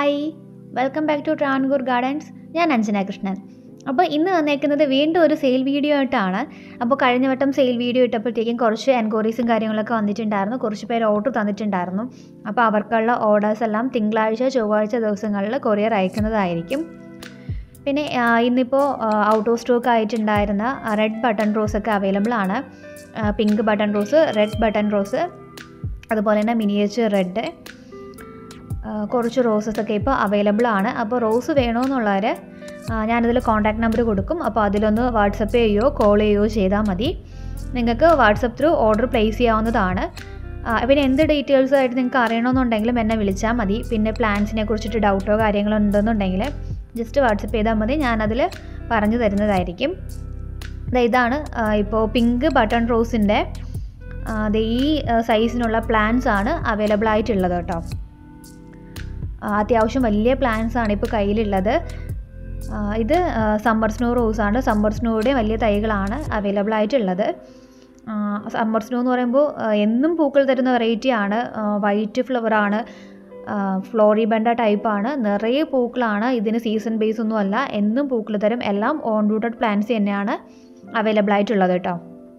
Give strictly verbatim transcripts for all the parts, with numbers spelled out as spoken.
Hi, welcome back to Travancore gardens. ഞാൻ അഞ്ജന കൃഷ്ണൻ. അപ്പോൾ ഇന്ന് വന്നേക്കുന്നത് വീണ്ടും ഒരു സെയിൽ വീഡിയോ ആയിട്ടാണ്. അപ്പോൾ കഴിഞ്ഞ വട്ടം സെയിൽ വീഡിയോ ഇട്ടപ്പോഴത്തേക്കും കുറച്ച് എൻക്വയറീസും കാര്യങ്ങളൊക്കെ വന്നിട്ടുണ്ടായിരുന്നു. കുറച്ച് പേര് ഓർഡർ തന്നിട്ടുണ്ടായിരുന്നു. അപ്പോൾ അവർക്കുള്ള ഓർഡേഴ്സ് എല്ലാം തിങ്കളാഴ്ച ചൊവ്വാഴ്ച ദിവസങ്ങളിൽ കൊറിയർ അയക്കുന്നതായിരിക്കും. പിന്നെ ഇന്നിപ്പോൾ ഔട്ട് ഓഫ് സ്റ്റോക്ക് ആയിട്ടുണ്ടായിരുന്ന റെഡ് ബട്ടൺ റോസ് ഒക്കെ അവൈലബിൾ ആണ്. Pink button rose, red button rose, അതുപോലെ തന്നെ മിനിയേച്ചർ റെഡ്, കുറച്ച് റോസസൊക്കെ ഇപ്പോൾ അവൈലബിൾ ആണ്. അപ്പോൾ റോസ് വേണമെന്നുള്ളവർ ഞാനിതിൽ കോൺടാക്ട് നമ്പർ കൊടുക്കും. അപ്പോൾ അതിലൊന്ന് വാട്സപ്പ് ചെയ്യുകയോ കോൾ ചെയ്യുകയോ ചെയ്താൽ മതി. നിങ്ങൾക്ക് വാട്സപ്പ് ത്രൂ ഓർഡർ പ്ലേസ് ചെയ്യാവുന്നതാണ്. പിന്നെ എന്ത് ഡീറ്റെയിൽസ് ആയിട്ട് നിങ്ങൾക്ക് അറിയണമെന്നുണ്ടെങ്കിലും എന്നെ വിളിച്ചാൽ മതി. പിന്നെ പ്ലാൻസിനെ കുറിച്ചിട്ട് ഡൗട്ടോ കാര്യങ്ങളോ ഉണ്ടെന്നുണ്ടെങ്കിൽ ജസ്റ്റ് വാട്സപ്പ് ചെയ്താൽ മതി, ഞാനതിൽ പറഞ്ഞു തരുന്നതായിരിക്കും. ഇതാണ് ഇപ്പോൾ പിങ്ക് ബട്ടൺ റോസിൻ്റെ ഈ സൈസിനുള്ള പ്ലാൻസ് ആണ് അവൈലബിൾ ആയിട്ടുള്ളത് കേട്ടോ. അത്യാവശ്യം വലിയ പ്ലാൻസ് ആണ് ഇപ്പോൾ കയ്യിലുള്ളത്. ഇത് സമ്മർ സ്നോ റോസാണ്. സമ്മർ സ്നോയുടെ വലിയ തൈകളാണ് അവൈലബിൾ ആയിട്ടുള്ളത്. സമ്മർ സ്നോ എന്ന് പറയുമ്പോൾ എന്നും പൂക്കൾ തരുന്ന വെറൈറ്റിയാണ്. വൈറ്റ് ഫ്ലവറാണ്, ഫ്ലോറിബണ്ട ടൈപ്പാണ്, നിറയെ പൂക്കളാണ്. ഇതിന് സീസൺ ബേസ് ഒന്നും അല്ല, എന്നും പൂക്കൾ തരും. എല്ലാം ഓൺ റൂട്ടഡ് പ്ലാന്റ്സ് തന്നെയാണ് അവൈലബിൾ ആയിട്ടുള്ളത് കേട്ടോ.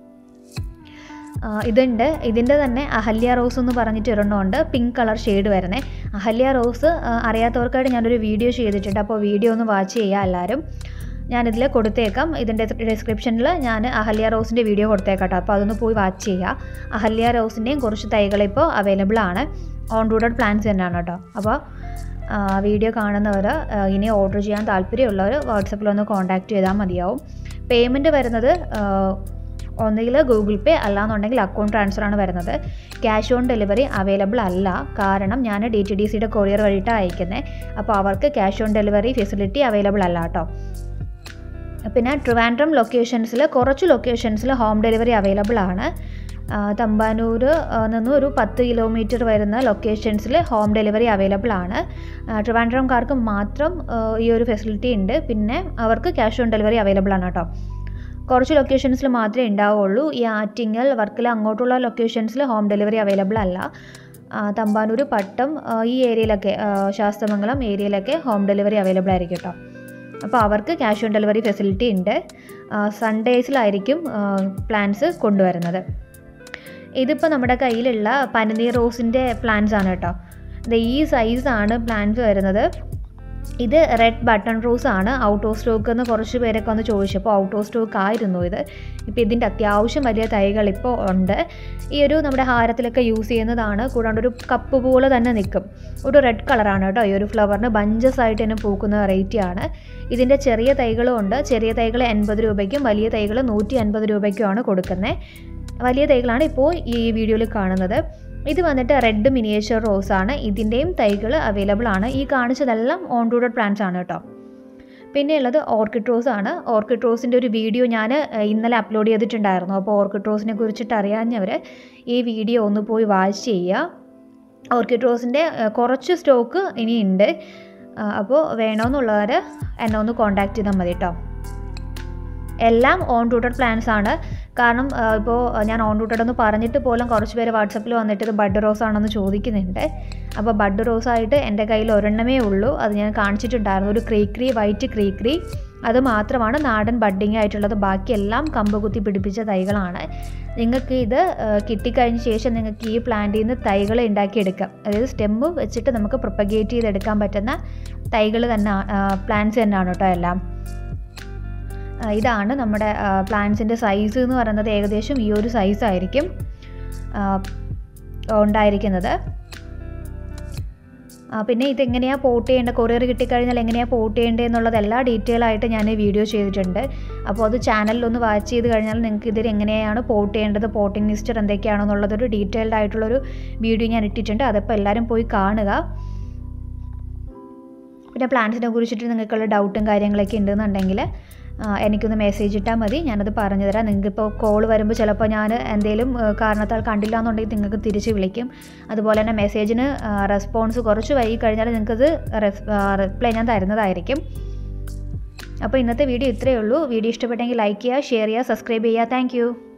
ഇതുണ്ട്, ഇതിൻ്റെ തന്നെ അഹല്യ റോസ് എന്ന് പറഞ്ഞിട്ട് ഒരെണ്ണമുണ്ട്, പിങ്ക് കളർ ഷെയ്ഡ് വരുന്നത്. അഹല്യ റോസ് അറിയാത്തവർക്കായിട്ട് ഞാനൊരു വീഡിയോ ചെയ്തിട്ടുണ്ട്. അപ്പോൾ വീഡിയോ ഒന്ന് വാച്ച് ചെയ്യുക എല്ലാവരും. ഞാനിതിൽ കൊടുത്തേക്കാം, ഇതിൻ്റെ ഡിസ്ക്രിപ്ഷനിൽ ഞാൻ അഹല്യ റോസിൻ്റെ വീഡിയോ കൊടുത്തേക്കാം കേട്ടോ. അപ്പോൾ അതൊന്ന് പോയി വാച്ച് ചെയ്യുക. അഹല്യ റോസിൻ്റെയും കുറച്ച് തൈകളിപ്പോൾ അവൈലബിൾ ആണ്. ഓൺ റൂട്ടഡ് പ്ലാന്റ്സ് തന്നെയാണ് കേട്ടോ. അപ്പോൾ വീഡിയോ കാണുന്നവർ ഇനി ഓർഡർ ചെയ്യാൻ താല്പര്യമുള്ളവർ വാട്സപ്പിലൊന്ന് കോൺടാക്റ്റ് ചെയ്താൽ മതിയാവും. പേയ്മെൻറ്റ് വരുന്നത് ഒന്നുകിൽ ഗൂഗിൾ പേ അല്ലാന്നുണ്ടെങ്കിൽ അക്കൗണ്ട് ട്രാൻസ്ഫറാണ് വരുന്നത്. ക്യാഷ് ഓൺ ഡെലിവറി അവൈലബിൾ അല്ല, കാരണം ഞാൻ ഡി ടി ഡി സിയുടെ കൊറിയർ വഴിയിട്ടാണ് അയക്കുന്നത്. അപ്പോൾ അവർക്ക് cash on delivery facility available അല്ല കേട്ടോ. പിന്നെ ട്രിവാൻഡ്രം ലൊക്കേഷൻസിൽ കുറച്ച് ലൊക്കേഷൻസിൽ ഹോം ഡെലിവറി അവൈലബിൾ ആണ്. തമ്പാനൂർ നിന്ന് ഒരു പത്ത് കിലോമീറ്റർ വരുന്ന ലൊക്കേഷൻസിൽ ഹോം ഡെലിവറി അവൈലബിൾ ആണ്. ട്രിവാൻഡ്രംകാർക്ക് മാത്രം ഈ ഒരു ഫെസിലിറ്റി ഉണ്ട്. പിന്നെ അവർക്ക് ക്യാഷ് ഓൺ ഡെലിവറി അവൈലബിൾ ആണ് കേട്ടോ. കുറച്ച് ലൊക്കേഷൻസിൽ മാത്രമേ ഉണ്ടാവുള്ളൂ. ഈ ആറ്റിങ്ങൽ, വർക്കല അങ്ങോട്ടുള്ള ലൊക്കേഷൻസിൽ ഹോം ഡെലിവറി അവൈലബിൾ അല്ല. തമ്പാനൂർ, പട്ടം ഈ ഏരിയയിലൊക്കെ, ശാസ്തമംഗലം ഏരിയയിലൊക്കെ ഹോം ഡെലിവറി അവൈലബിൾ ആയിരിക്കും കേട്ടോ. അപ്പോൾ അവർക്ക് ക്യാഷ് ഓൺ ഡെലിവറി ഫെസിലിറ്റി ഉണ്ട്. സൺഡേസിലായിരിക്കും പ്ലാൻസ് കൊണ്ടുവരുന്നത്. ഇതിപ്പോൾ നമ്മുടെ കയ്യിലുള്ള പനിനീർ റോസിൻ്റെ പ്ലാൻസ് ആണ് കേട്ടോ. ഇത് ഈ സൈസാണ് പ്ലാൻസ് വരുന്നത്. ഇത് റെഡ് ബട്ടൺ റോസ് ആണ്. ഔട്ട് ഓഫ് സ്റ്റോക്ക് എന്ന് കുറച്ച് പേരൊക്കെ ഒന്ന് ചോദിച്ചപ്പോൾ ഔട്ട് ഓഫ് സ്റ്റോക്ക് ആയിരുന്നു ഇത്. ഇപ്പോൾ ഇതിൻ്റെ അത്യാവശ്യം വലിയ തൈകൾ ഇപ്പോൾ ഉണ്ട്. ഈ ഒരു നമ്മുടെ ഹാരത്തിലൊക്കെ യൂസ് ചെയ്യുന്നതാണ്. കൂടാണ്ട് ഒരു കപ്പ് പോലെ തന്നെ നിൽക്കും. ഒരു റെഡ് കളറാണ് കേട്ടോ. ഈ ഒരു ഫ്ലവറിന് ബഞ്ചസ് ആയിട്ട് തന്നെ പൂക്കുന്ന വെറൈറ്റിയാണ്. ഇതിൻ്റെ ചെറിയ തൈകളും ഉണ്ട്. ചെറിയ തൈകൾ എൺപത് രൂപയ്ക്കും വലിയ തൈകൾ നൂറ്റി അൻപത് രൂപയ്ക്കുമാണ് കൊടുക്കുന്നത്. വലിയ തൈകളാണ് ഇപ്പോൾ ഈ വീഡിയോയിൽ കാണുന്നത്. ഇത് വന്നിട്ട് റെഡ് മിനിയേച്ചർ റോസാണ്. ഇതിൻ്റെയും തൈകൾ അവൈലബിൾ ആണ്. ഈ കാണിച്ചതെല്ലാം ഓൺ റൂട്ടഡ് പ്ലാന്റ്സ് ആണ് കേട്ടോ. പിന്നെ ഉള്ളത് ഓർക്കിഡ് റോസ് ആണ്. ഓർക്കിഡ് റോസിൻ്റെ ഒരു വീഡിയോ ഞാൻ ഇന്നലെ അപ്ലോഡ് ചെയ്തിട്ടുണ്ടായിരുന്നു. അപ്പോൾ ഓർക്കിഡ് റോസിനെ കുറിച്ചിട്ട് അറിയാഞ്ഞവർ ഈ വീഡിയോ ഒന്ന് പോയി വാച്ച് ചെയ്യുക. ഓർക്കിഡ് റോസിൻ്റെ കുറച്ച് സ്റ്റോക്ക് ഇനിയുണ്ട്. അപ്പോൾ വേണമെന്നുള്ളവർ എന്നെ ഒന്ന് കോൺടാക്റ്റ് ചെയ്താൽ മതി കേട്ടോ. എല്ലാം ഓൺ റൂട്ടഡ് പ്ലാന്റ്സ് ആണ്. കാരണം ഇപ്പോൾ ഞാൻ ഓൺ റൂട്ടഡ് എന്ന് പറഞ്ഞിട്ട് പോലും കുറച്ച് പേര് വാട്സപ്പിൽ വന്നിട്ട് ഇത് ബഡ് റോസ് ആണെന്ന് ചോദിക്കുന്നുണ്ട്. അപ്പോൾ ബഡ് റോസായിട്ട് എൻ്റെ കയ്യിൽ ഒരെണ്ണമേ ഉള്ളൂ. അത് ഞാൻ കാണിച്ചിട്ടുണ്ടായിരുന്നു, ഒരു ക്രീക്രി, വൈറ്റ് ക്രീക്രി. അത് മാത്രമാണ് നാടൻ ബഡ്ഡിങ് ആയിട്ടുള്ളത്. ബാക്കിയെല്ലാം കമ്പ് കുത്തി പിടിപ്പിച്ച തൈകളാണ്. നിങ്ങൾക്ക് ഇത് കിട്ടിക്കഴിഞ്ഞ ശേഷം നിങ്ങൾക്ക് ഈ പ്ലാന്റിൽ നിന്ന് തൈകൾ ഉണ്ടാക്കിയെടുക്കാം. അതായത് സ്റ്റെമ്മ് വെച്ചിട്ട് നമുക്ക് പ്രൊപ്പഗേറ്റ് ചെയ്തെടുക്കാൻ പറ്റുന്ന തൈകൾ തന്നെ, പ്ലാന്റ്സ് തന്നെയാണ് കേട്ടോ എല്ലാം. ഇതാണ് നമ്മുടെ പ്ലാന്റ്സിൻ്റെ സൈസ് എന്ന് പറയുന്നത്. ഏകദേശം ഈ ഒരു സൈസായിരിക്കും ഉണ്ടായിരിക്കുന്നത്. പിന്നെ ഇതെങ്ങനെയാണ് പോട്ട് ചെയ്യേണ്ടത്, കൊറിയർ കിട്ടിക്കഴിഞ്ഞാൽ എങ്ങനെയാണ് പോട്ട് ചെയ്യേണ്ടത് എന്നുള്ളത് എല്ലാ ഡീറ്റെയിൽ ആയിട്ട് ഞാൻ വീഡിയോ ചെയ്തിട്ടുണ്ട്. അപ്പോൾ അത് ചാനലിലൊന്ന് വാച്ച് ചെയ്ത് കഴിഞ്ഞാൽ നിങ്ങൾക്ക് ഇതിൽ എങ്ങനെയാണ് പോട്ട് ചെയ്യേണ്ടത്, പോട്ടിംഗ് മിസ്റ്റർ എന്തൊക്കെയാണെന്നുള്ളതൊരു ഡീറ്റെയിൽഡ് ആയിട്ടുള്ളൊരു വീഡിയോ ഞാൻ ഇട്ടിട്ടുണ്ട്. അതപ്പോൾ എല്ലാവരും പോയി കാണുക. പിന്നെ പ്ലാന്റ്സിനെ കുറിച്ചിട്ട് നിങ്ങൾക്കുള്ള ഡൗട്ടും കാര്യങ്ങളൊക്കെ ഉണ്ടെന്നുണ്ടെങ്കിൽ എനിക്കൊന്ന് മെസ്സേജ് ഇട്ടാൽ മതി, ഞാനത് പറഞ്ഞു തരാം. നിങ്ങൾക്കിപ്പോൾ കോൾ വരുമ്പോൾ ചിലപ്പോൾ ഞാൻ എന്തെങ്കിലും കാരണത്താൽ കണ്ടില്ല എന്നുണ്ടെങ്കിൽ നിങ്ങൾക്ക് തിരിച്ച് വിളിക്കും. അതുപോലെ തന്നെ മെസ്സേജിന് റെസ്പോൺസ് കുറച്ച് വൈകി കഴിഞ്ഞാൽ നിങ്ങൾക്കത് റിപ്ലൈ ഞാൻ തരുന്നതായിരിക്കും. അപ്പോൾ ഇന്നത്തെ വീഡിയോ ഇത്രയേ ഉള്ളൂ. വീഡിയോ ഇഷ്ടപ്പെട്ടെങ്കിൽ ലൈക്ക് ചെയ്യുക, ഷെയർ ചെയ്യുക, സബ്സ്ക്രൈബ് ചെയ്യുക. താങ്ക്